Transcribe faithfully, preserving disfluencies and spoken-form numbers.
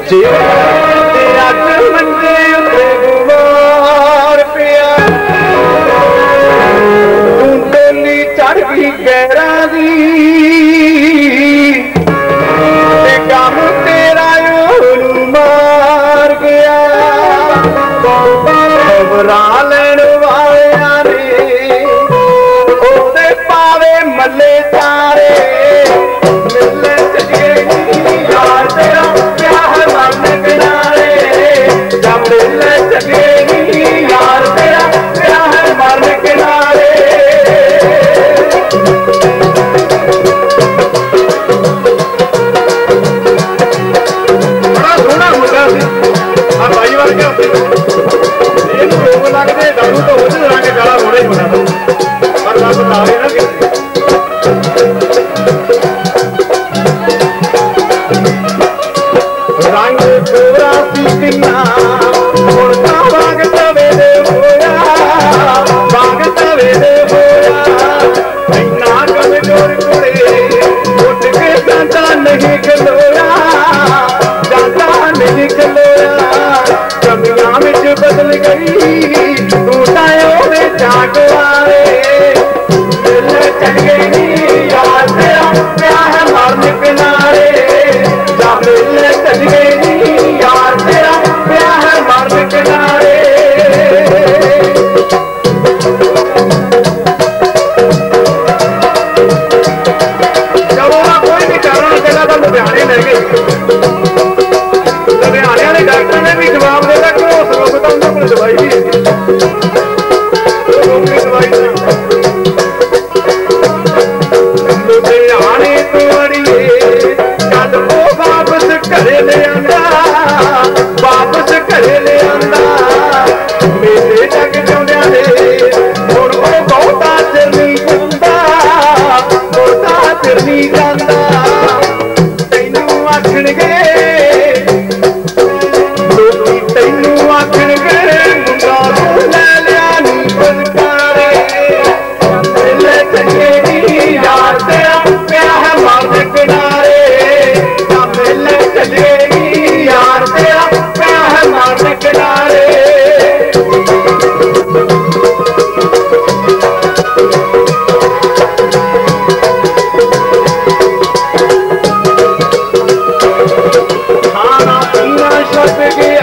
जे अज मंजे उत्ते गुमार पिया तू डोली चढ़ गई गैरा दी ते गम तेरा ओनू मार गया खबरा लैण वालियां ने ओदे पावे मल्ले चारे मिले चलिए यार तेरा प्यार मरने किनारे जब मिले चलिए यार तेरा प्यार मरने किनारे बड़ा सोहना मुंडा सी आ भाई वर्गे लगते दारू तो हो रंग काला होना ही बना पर रब तारे ना किसी रंग गोरा सी किन्ना मुड़ता वांग तवे दे होया वांग तवे दे होया इन्ना कमजोर कुड़े उठ के जाता नहीं खलोया जाता नहीं खलोया कमियां विच बदल गई तू तायो में जागवारे मिल चल गई यार तेरा प्यार मरने किनारे जा मिल चल गई यार तेरा प्यार मरने किनारे चलो ना कोई भी कारण पहला तो लुधियाने ले गए लुधियाने वाले डॉक्टर ने भी जवाब देता कि उस रोग का उन्होंने कोई दवाई भी है दवाई लुधियाने तो अड़िए जब वो वापस घरे ले आंदा वापस घरे ले आंदा मेरे जग चौंदिया ने हुण वो बहुता चिर नहीं जांदा बहुता चिर नहीं जांदा तैनू आखणगे लोकी तैनू आखणगे मुंडा ले लिया नी बलकारे मिले चलिए यार तेरा प्यार मरने किनारे मिले चलिए यार तेरा प्यार मरने किनारे खाना पीना छड्ड के